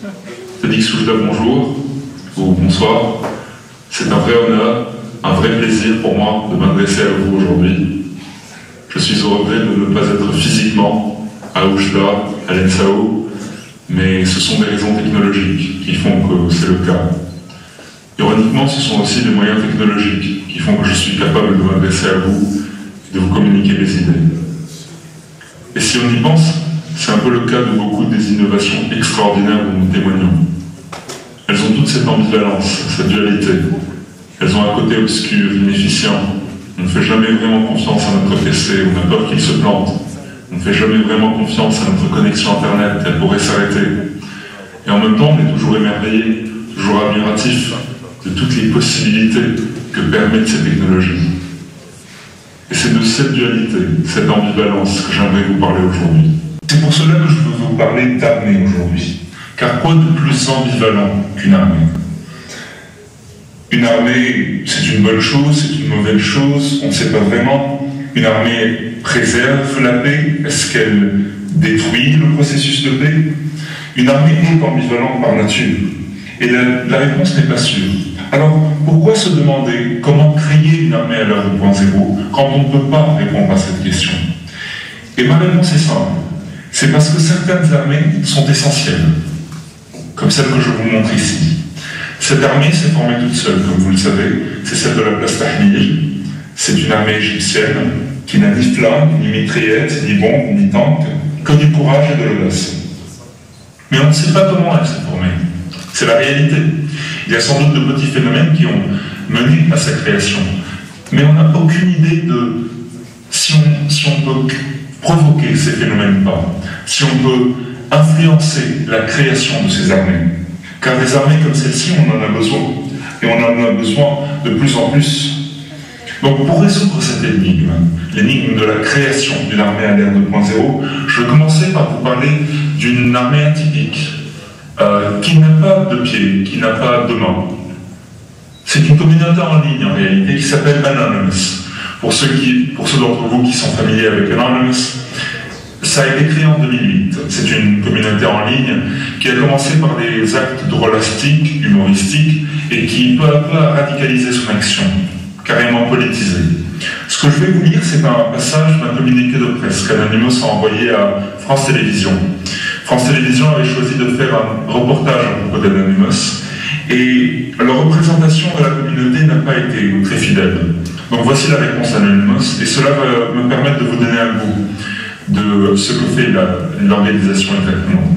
Félix Souchda, bonjour, ou bonsoir. C'est un vrai honneur, un vrai plaisir pour moi de m'adresser à vous aujourd'hui. Je suis au regret de ne pas être physiquement à Oujda, à l'ENSAO, mais ce sont des raisons technologiques qui font que c'est le cas. Ironiquement, ce sont aussi des moyens technologiques qui font que je suis capable de m'adresser à vous et de vous communiquer mes idées. Et si on y pense, c'est un peu le cas de beaucoup des innovations extraordinaires dont nous témoignons. Elles ont toute cette ambivalence, cette dualité. Elles ont un côté obscur, inefficient. On ne fait jamais vraiment confiance à notre PC, on a peur qu'il se plante. On ne fait jamais vraiment confiance à notre connexion Internet, elle pourrait s'arrêter. Et en même temps, on est toujours émerveillé, toujours admiratif de toutes les possibilités que permettent ces technologies. Et c'est de cette dualité, cette ambivalence que j'aimerais vous parler aujourd'hui. C'est pour cela que je veux vous parler d'armée aujourd'hui. Car quoi de plus ambivalent qu'une armée? Une armée, c'est une bonne chose, c'est une mauvaise chose, on ne sait pas vraiment. Une armée préserve la paix? Est-ce qu'elle détruit le processus de paix? Une armée est ambivalente par nature. Et la réponse n'est pas sûre. Alors, pourquoi se demander comment créer une armée à l'heure 2.0 quand on ne peut pas répondre à cette question? Et ma réponse est simple. C'est parce que certaines armées sont essentielles, comme celle que je vous montre ici. Cette armée s'est formée toute seule, comme vous le savez, c'est celle de la place Tahrir. C'est une armée égyptienne qui n'a ni flingue, ni mitraillette, ni bombe, ni tank, que du courage et de l'audace. Mais on ne sait pas comment elle s'est formée. C'est la réalité. Il y a sans doute de petits phénomènes qui ont mené à sa création. Mais on n'a aucune idée de si on peut provoquer ces phénomènes ou pas, si on peut influencer la création de ces armées. Car des armées comme celle-ci, on en a besoin. Et on en a besoin de plus en plus. Donc pour résoudre cette énigme, l'énigme de la création d'une armée à l'ère 2.0, je vais commencer par vous parler d'une armée atypique, qui n'a pas de pied, qui n'a pas de main. C'est une communauté en ligne en réalité qui s'appelle Anonymous. Pour ceux d'entre vous qui sont familiers avec Anonymous, ça a été créé en 2008. C'est une communauté en ligne qui a commencé par des actes drôlastiques, humoristiques, et qui peu à peu a radicalisé son action, carrément politisé. Ce que je vais vous lire, c'est un passage d'un communiqué de presse qu'Anonymous a envoyé à France Télévisions. France Télévisions avait choisi de faire un reportage à propos d'Anonymous, et la représentation de la communauté n'a pas été très fidèle. Donc voici la réponse d'Anonymous, et cela va me permettre de vous donner un goût de ce que fait l'organisation exactement.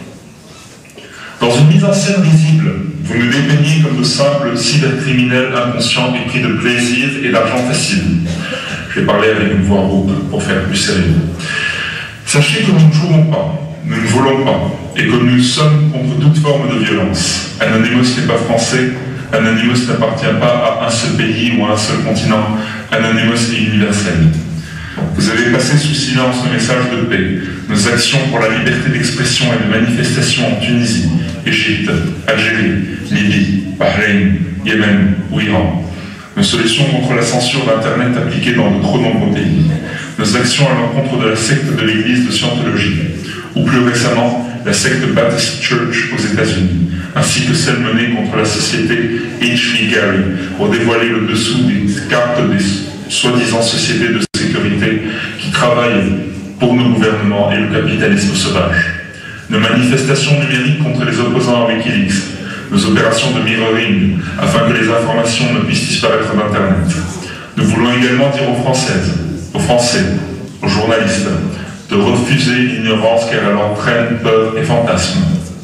Dans une mise en scène risible, vous nous dépeignez comme de simples cybercriminels inconscients épris de plaisir et d'argent facile. Je vais parler avec une voix rauque pour faire plus sérieux. Sachez que nous ne jouerons pas, nous ne volons pas, et que nous sommes contre toute forme de violence. Anonymous n'est pas français, Anonymous n'appartient pas à un seul pays ou à un seul continent, Anonymous est universel. Vous avez passé sous silence nos messages de paix, nos actions pour la liberté d'expression et de manifestation en Tunisie, Égypte, Algérie, Libye, Bahreïn, Yémen ou Iran. Nos solutions contre la censure d'Internet appliquée dans de trop nombreux pays. Nos actions à l'encontre de la secte de l'Église de Scientologie, ou plus récemment, la secte Baptist Church aux États-Unis, ainsi que celle menée contre la société H. Gary pour dévoiler le dessous des cartes des soi-disant sociétés de sécurité qui travaillent pour nos gouvernements et le capitalisme sauvage. Nos manifestations numériques contre les opposants à Wikileaks, nos opérations de mirroring afin que les informations ne puissent disparaître d'Internet. Nous voulons également dire aux Françaises, aux Français, aux journalistes, de refuser l'ignorance car elle entraîne peur et fantasme.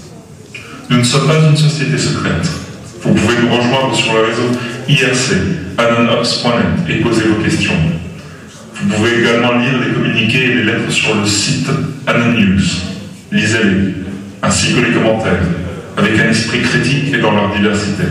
Nous ne sommes pas une société secrète. Vous pouvez nous rejoindre sur le réseau IRC, anonops.net, et poser vos questions. Vous pouvez également lire les communiqués et les lettres sur le site Anonnews. Lisez-les, ainsi que les commentaires, avec un esprit critique et dans leur diversité.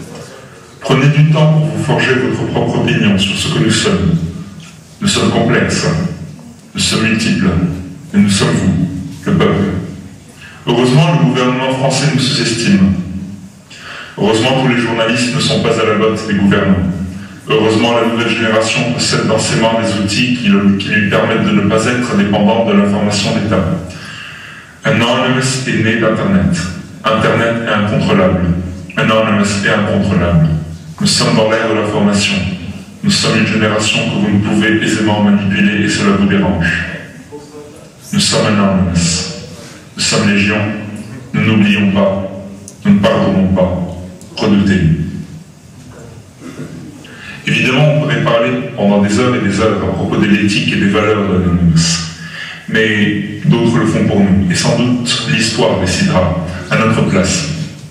Prenez du temps pour vous forger votre propre opinion sur ce que nous sommes. Nous sommes complexes, nous sommes multiples, et nous sommes vous, le peuple. Heureusement, le gouvernement français nous sous-estime. Heureusement, tous les journalistes ne sont pas à la botte des gouvernants. Heureusement, la nouvelle génération possède dans ses mains des outils qui lui permettent de ne pas être dépendante de l'information d'État. Anonymous est né d'Internet. Internet est incontrôlable. Anonymous est incontrôlable. Nous sommes dans l'ère de l'information. Nous sommes une génération que vous ne pouvez aisément manipuler et cela vous dérange. Nous sommes Anonymous. Nous sommes légion. Nous n'oublions pas. Nous ne pardonnons pas. Redoutez-nous. Évidemment, on pourrait parler pendant des heures et des heures à propos de l'éthique et des valeurs de l'Anonymous. Mais d'autres le font pour nous. Et sans doute, l'histoire décidera à notre place.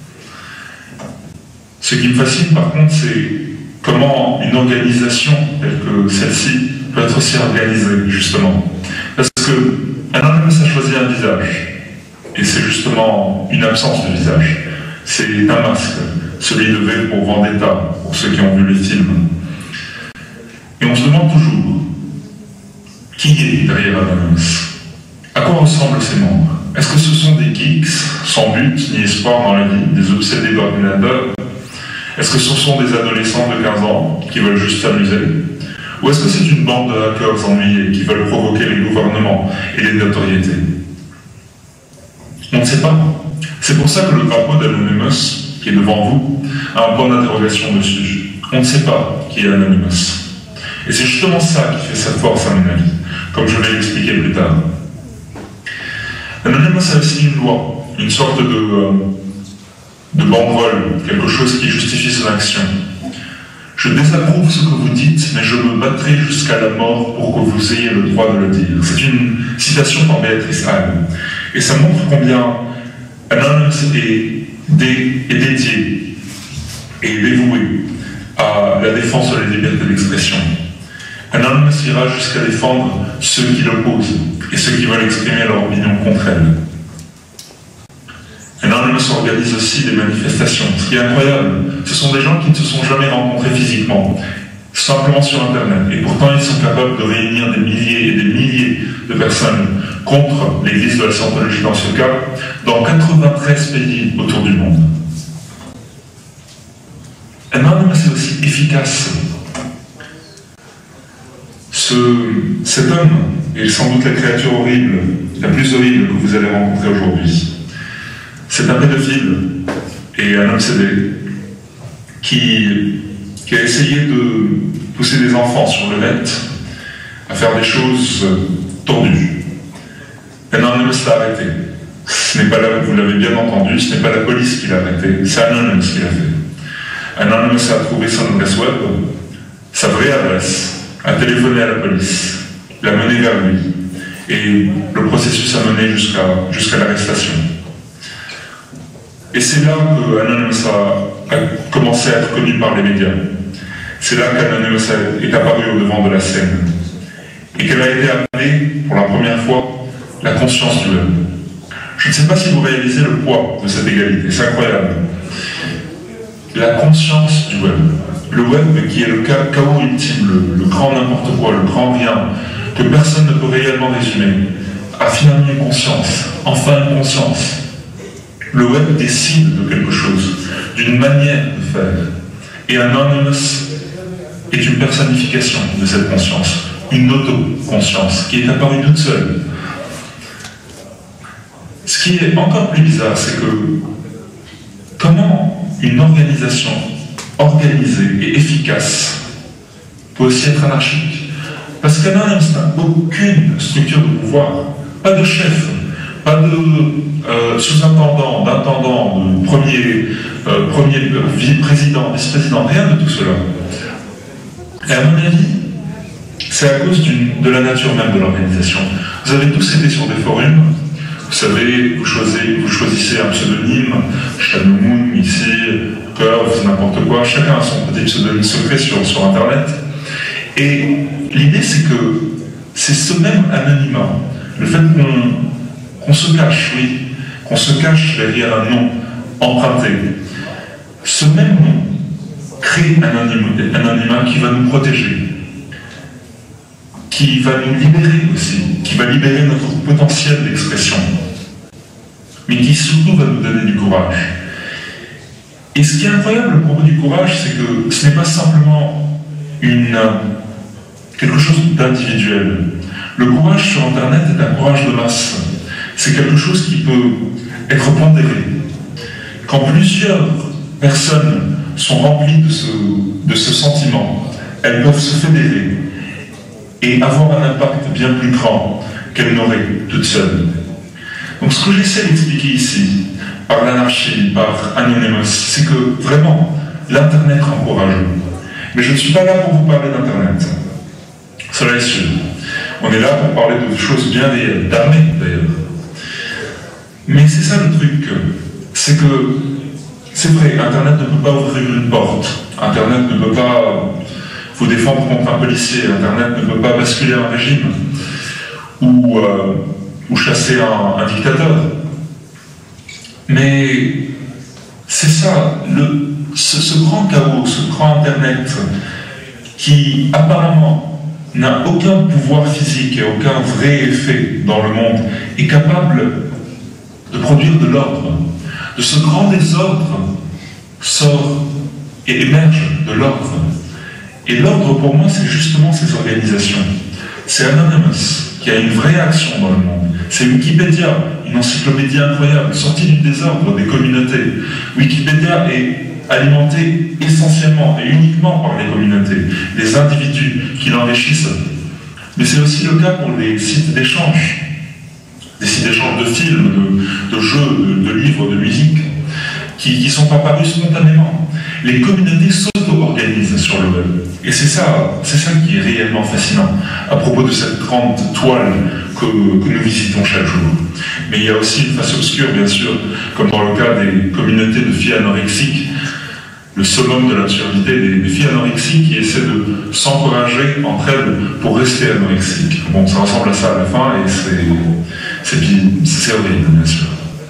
Ce qui me fascine, par contre, c'est comment une organisation telle que celle-ci peut être aussi organisée, justement. Parce que Anonymous a choisi un visage. Et c'est justement une absence de visage. C'est un masque, celui de V pour Vendetta, pour ceux qui ont vu les films. Et on se demande toujours, qui est derrière Anonymous? À quoi ressemblent ses membres? Est-ce que ce sont des geeks, sans but ni espoir dans la vie, des obsédés d'ordinateur? Est-ce que ce sont des adolescents de 15 ans qui veulent juste s'amuser? Ou est-ce que c'est une bande de hackers ennuyés qui veulent provoquer les gouvernements et les notoriétés? On ne sait pas. C'est pour ça que le drapeau d'Anonymous, qui est devant vous, a un point d'interrogation dessus. On ne sait pas qui est Anonymous. Et c'est justement ça qui fait sa force, à mon avis, comme je vais l'expliquer plus tard. Anonymous a aussi une loi, une sorte de banderole, quelque chose qui justifie son action. Je désapprouve ce que vous dites, mais je me battrai jusqu'à la mort pour que vous ayez le droit de le dire. C'est une citation par Béatrice Halle. Et ça montre combien Anonymous est dédié et dévoué à la défense de la liberté d'expression. Anonymous ira jusqu'à défendre ceux qui l'opposent et ceux qui veulent exprimer leur opinion contre elle. Anonymous organise aussi des manifestations. Ce qui est incroyable, ce sont des gens qui ne se sont jamais rencontrés physiquement, simplement sur Internet. Et pourtant, ils sont capables de réunir des milliers et des milliers de personnes contre l'Église de la Scientologie dans ce cas, dans 93 pays autour du monde. Anonymous est aussi efficace. Cet homme est sans doute la créature horrible, la plus horrible que vous allez rencontrer aujourd'hui. C'est un pédophile et un obsédé qui a essayé de pousser des enfants sur le net à faire des choses tordues. Anonymous l'a arrêté. Ce n'est pas là, vous l'avez bien entendu, ce n'est pas la police qui l'a arrêté, c'est Anonymous qui l'a fait. Anonymous a trouvé son adresse web, sa vraie adresse, a téléphoné à la police, l'a mené vers lui, et le processus a mené jusqu'à l'arrestation. Et c'est là qu'Anonymous a commencé à être connu par les médias. C'est là qu'Anonymous est apparu au devant de la scène. Et qu'elle a été appelée, pour la première fois, la conscience du web. Je ne sais pas si vous réalisez le poids de cette égalité, c'est incroyable. La conscience du web. Le web qui est le chaos ultime, le grand n'importe quoi, le grand rien, que personne ne peut réellement résumer, a finalement une conscience, enfin une conscience. Le web décide de quelque chose, d'une manière de faire. Et Anonymous est une personnification de cette conscience, une auto-conscience qui est apparue toute seule. Ce qui est encore plus bizarre, c'est que comment une organisation organisée et efficace peut aussi être anarchique. Parce qu'Anonymous n'a aucune structure de pouvoir, pas de chef, pas de sous-intendant, d'intendant, de premier président, vice-président, rien de tout cela. Et à mon avis, c'est à cause de la nature même de l'organisation. Vous avez tous été sur des forums, vous savez, vous choisissez un pseudonyme, Shanomoon, ici, Curve, n'importe quoi, chacun a son petit pseudonyme secret sur Internet. Et l'idée, c'est que c'est ce même anonymat, le fait qu'on se cache, oui, qu'on se cache derrière un nom emprunté. Ce même nom crée un anonymat qui va nous protéger, qui va nous libérer aussi, qui va libérer notre potentiel d'expression, mais qui surtout va nous donner du courage. Et ce qui est incroyable à propos du courage, c'est que ce n'est pas simplement quelque chose d'individuel. Le courage sur Internet est un courage de masse. C'est quelque chose qui peut être pondéré. quand plusieurs personnes sont remplies de ce sentiment, elles peuvent se fédérer et avoir un impact bien plus grand qu'elles n'auraient toutes seules. Donc ce que j'essaie d'expliquer ici, par l'anarchie, par Anonymous, c'est que vraiment, l'Internet rend courageux. Mais je ne suis pas là pour vous parler d'Internet. Cela est sûr. On est là pour parler de choses bien réelles, d'armée d'ailleurs. Mais c'est ça le truc, c'est que, c'est vrai, Internet ne peut pas ouvrir une porte. Internet ne peut pas vous défendre contre un policier. Internet ne peut pas basculer un régime ou chasser un dictateur. Mais c'est ça, ce grand chaos, ce grand Internet qui apparemment n'a aucun pouvoir physique et aucun vrai effet dans le monde, est capable de produire de l'ordre. De ce grand désordre sort et émerge de l'ordre. Et l'ordre, pour moi, c'est justement ces organisations. C'est Anonymous qui a une vraie action dans le monde. C'est Wikipédia, une encyclopédie incroyable, sortie du désordre des communautés. Wikipédia est alimenté essentiellement et uniquement par les communautés, les individus qui l'enrichissent. Mais c'est aussi le cas pour les sites d'échange, des sites d'échange de films, de jeux, de livres, de musique, qui sont apparus spontanément. Les communautés s'auto-organisent sur le web. Et c'est ça qui est réellement fascinant à propos de cette grande toile que nous visitons chaque jour. Mais il y a aussi une face obscure, bien sûr, comme dans le cas des communautés de filles anorexiques, le summum de l'absurdité des filles anorexiques qui essaient de s'encourager entre elles pour rester anorexiques. Bon, ça ressemble à ça à la fin et c'est horrible, bien sûr.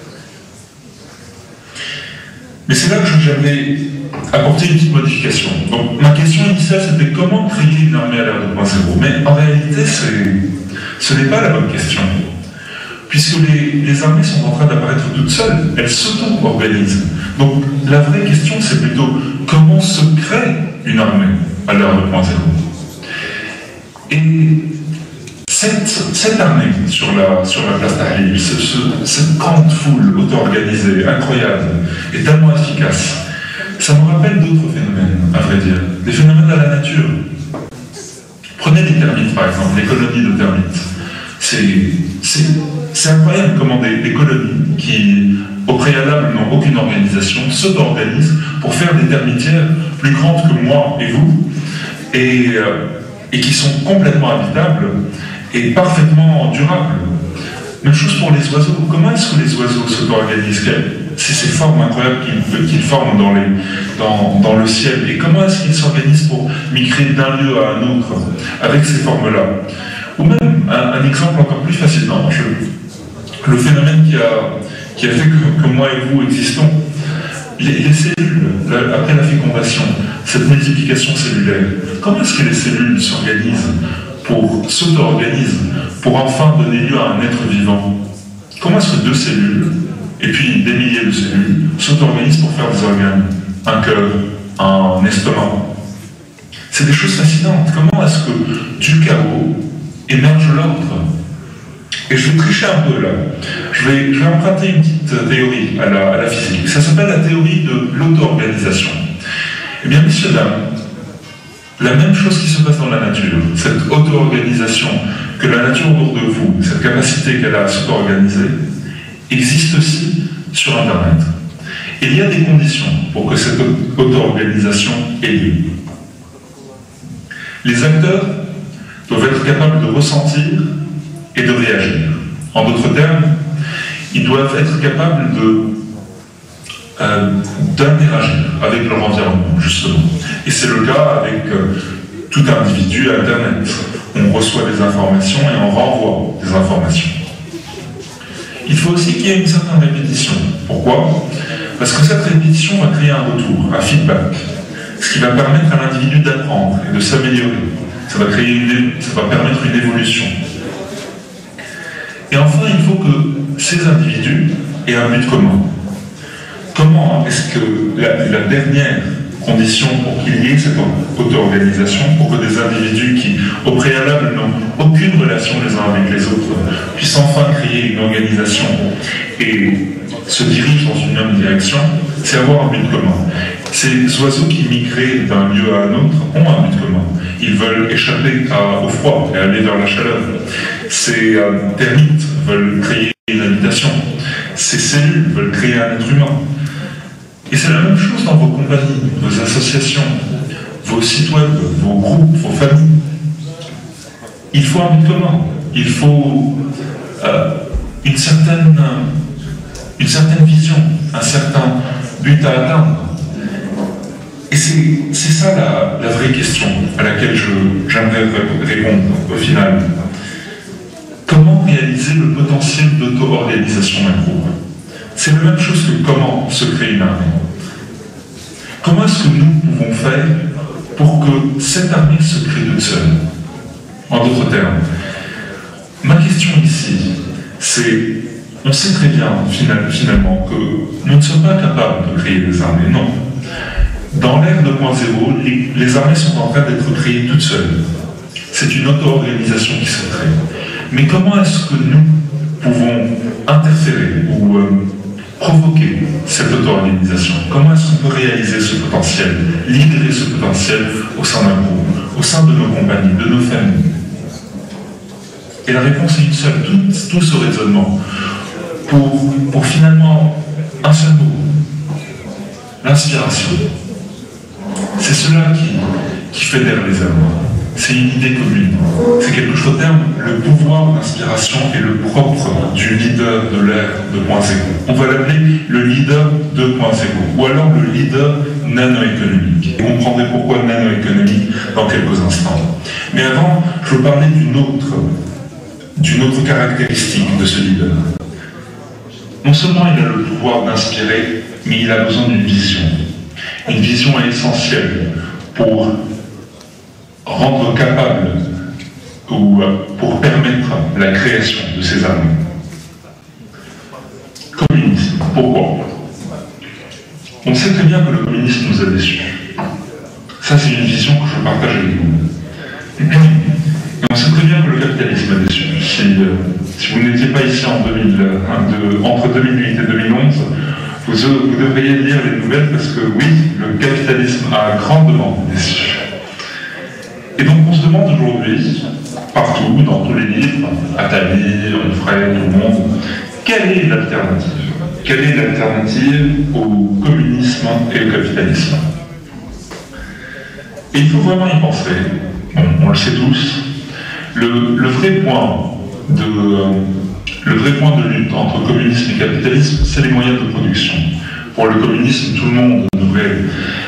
Mais c'est là que j'aimerais apporter une petite modification. Donc ma question initiale c'était comment créer une armée à l'ère 2.0, mais en réalité ce n'est pas la bonne question. Puisque les armées sont en train d'apparaître toutes seules, elles s'auto-organisent. Donc la vraie question c'est plutôt comment se crée une armée à l'ère 2.0. Et cette armée sur la place Tahrir, cette grande foule auto-organisée, incroyable, et tellement efficace, ça me rappelle d'autres phénomènes, à vrai dire, des phénomènes à la nature. Prenez les termites, par exemple, les colonies de termites. C'est incroyable comment des colonies qui, au préalable, n'ont aucune organisation, s'auto-organisent pour faire des termitières plus grandes que moi et vous, et qui sont complètement habitables et parfaitement durables. Même chose pour les oiseaux. Comment est-ce que les oiseaux s'auto-organisent? C'est ces formes incroyables qu'ils forment dans le ciel. Et comment est-ce qu'ils s'organisent pour migrer d'un lieu à un autre avec ces formes-là? Ou même un exemple encore plus fascinant, le phénomène qui a fait que moi et vous existons, les cellules, après la fécondation, cette multiplication cellulaire, comment est-ce que les cellules s'auto-organisent pour enfin donner lieu à un être vivant? Comment est-ce que deux cellules, et puis des milliers de cellules, s'auto-organisent pour faire des organes? Un cœur, un estomac. C'est des choses fascinantes. Comment est-ce que du chaos émerge l'ordre? Et je vais tricher un peu là. Je vais emprunter une petite théorie à la physique. Ça s'appelle la théorie de l'auto-organisation. Eh bien, messieurs, dames, la même chose qui se passe dans la nature, cette auto-organisation que la nature autour de vous, cette capacité qu'elle a à s'auto-organiser, existe aussi sur Internet. Et il y a des conditions pour que cette auto-organisation ait lieu. Les acteurs doivent être capables de ressentir et de réagir. En d'autres termes, ils doivent être capables d'interagir avec leur environnement, justement. Et c'est le cas avec tout individu à Internet. On reçoit des informations et on renvoie des informations. Il faut aussi qu'il y ait une certaine répétition. Pourquoi? Parce que cette répétition va créer un retour, un feedback, ce qui va permettre à l'individu d'apprendre et de s'améliorer. Ça va permettre une évolution. Et enfin, il faut que ces individus aient un but commun. Comment est-ce que la dernière condition pour qu'il y ait cette auto-organisation, pour que des individus qui, au préalable, n'ont aucune relation les uns avec les autres, puissent enfin créer une organisation et se dirigent dans une même direction, c'est avoir un but commun. Ces oiseaux qui migraient d'un lieu à un autre ont un but commun. Ils veulent échapper au froid et aller vers la chaleur. Ces termites veulent créer une habitation. Ces cellules veulent créer un être humain. Et c'est la même chose dans vos compagnies, vos associations, vos sites web, vos groupes, vos familles. Il faut un but commun. Il faut une certaine vision, un certain but à atteindre. Et c'est ça la vraie question à laquelle j'aimerais répondre au final. Comment réaliser le potentiel d'auto-organisation d'un groupe? C'est la même chose que comment se créer une armée. Comment est-ce que nous pouvons faire pour que cette armée se crée toute seule? En d'autres termes, ma question ici, c'est, on sait très bien finalement que nous ne sommes pas capables de créer des armées, non. Dans l'ère 2.0, les armées sont en train d'être créées toutes seules. C'est une auto-organisation qui se crée. Mais comment est-ce que nous pouvons interférer ou provoquer cette auto-organisation? Comment est-ce qu'on peut réaliser ce potentiel, livrer ce potentiel au sein d'un groupe, au sein de nos compagnies, de nos familles? Et la réponse est une seule, tout ce raisonnement, pour finalement un seul mot, l'inspiration. C'est cela qui fédère les hommes. C'est une idée commune. C'est quelque chose au terme, le pouvoir d'inspiration est le propre du leader de l'ère 2.0. On va l'appeler le leader 2.0, ou alors le leader nano-économique. Vous comprendrez pourquoi nano-économique dans quelques instants. Mais avant, je veux parler d'une autre caractéristique de ce leader. Non seulement il a le pouvoir d'inspirer, mais il a besoin d'une vision. Une vision essentielle pour rendre capable ou pour permettre la création de ces armées. Communisme. Pourquoi? On sait très bien que le communisme nous a déçus. Ça, c'est une vision que je partage avec vous. Et on sait très bien que le capitalisme a déçu. Si vous n'étiez pas ici entre 2008 et 2011, vous devriez lire les nouvelles parce que oui, le capitalisme a grandement déçu. Et donc on se demande aujourd'hui, partout, dans tous les livres, Attali, Onfray, tout le monde, quelle est l'alternative? Quelle est l'alternative au communisme et au capitalisme? Et il faut vraiment y penser, on le sait tous, le vrai point de lutte entre communisme et capitalisme, c'est les moyens de production. Pour le communisme, tout le monde devrait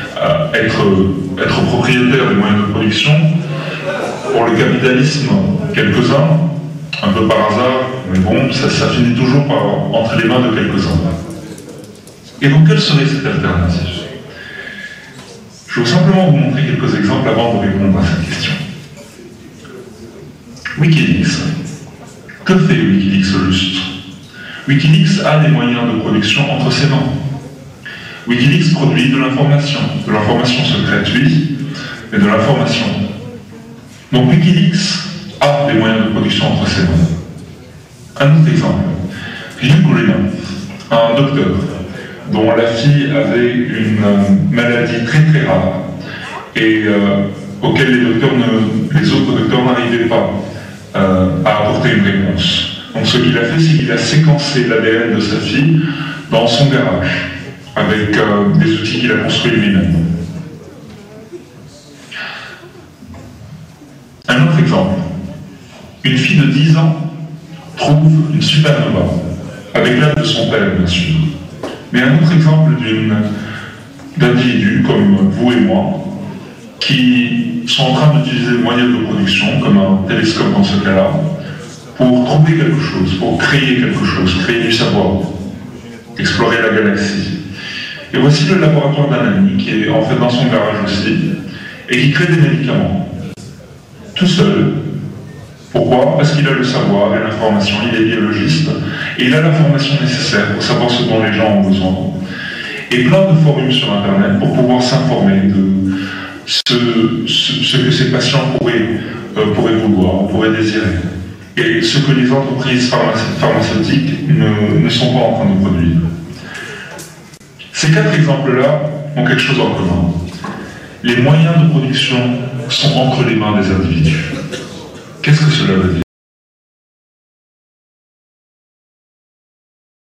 être propriétaire des moyens de production. Pour le capitalisme, quelques-uns, un peu par hasard, mais bon, ça finit toujours entre les mains de quelques-uns. Et donc, quelle serait cette alternative? Je veux simplement vous montrer quelques exemples avant de répondre à cette question. Wikileaks. Que fait Wikileaks au juste? Wikileaks a des moyens de production entre ses mains. Wikileaks produit de l'information secrète, oui, mais de l'information. Donc Wikileaks a des moyens de production entre ses mains. Un autre exemple, Hugh Greener, un docteur dont la fille avait une maladie très très rare et auquel les autres docteurs n'arrivaient pas à apporter une réponse. Donc ce qu'il a fait, c'est qu'il a séquencé l'ADN de sa fille dans son garage avec des outils qu'il a construits lui-même. Un autre exemple, une fille de 10 ans trouve une supernova, avec l'aide de son père bien sûr. Mais un autre exemple d'individus comme vous et moi, qui sont en train d'utiliser des moyens de production, comme un télescope dans ce cas-là, pour trouver quelque chose, pour créer quelque chose, créer du savoir, explorer la galaxie. Et voici le laboratoire d'un ami qui est en fait dans son garage aussi, et qui crée des médicaments. Tout seul. Pourquoi? Parce qu'il a le savoir et l'information, il est biologiste, et il a l'information nécessaire pour savoir ce dont les gens ont besoin. Et plein de forums sur Internet pour pouvoir s'informer de ce que ces patients pourraient vouloir, pourraient désirer. Et ce que les entreprises pharmaceutiques ne sont pas en train de produire. Ces 4 exemples-là ont quelque chose en commun. Les moyens de production sont entre les mains des individus. Qu'est-ce que cela veut dire ?